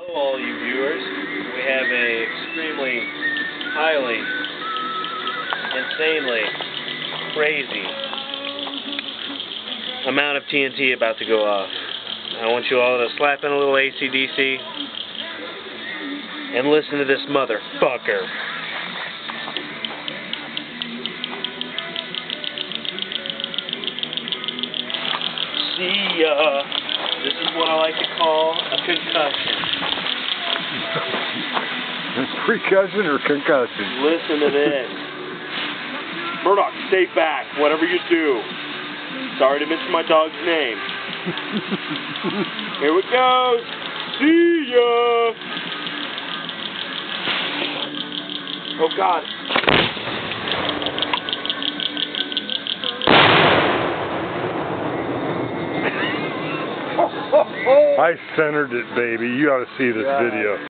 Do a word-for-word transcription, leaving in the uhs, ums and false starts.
All you viewers, we have a extremely, highly, insanely crazy amount of T N T about to go off. I want you all to slap in a little A C D C and listen to this motherfucker. See ya. This is what I like to call a concussion. Precussion or concussion? Listen to this. Murdoch, stay back, whatever you do. Sorry to mention my dog's name. Here it goes. See ya. Oh, God. I centered it, baby. You ought to see this God. video.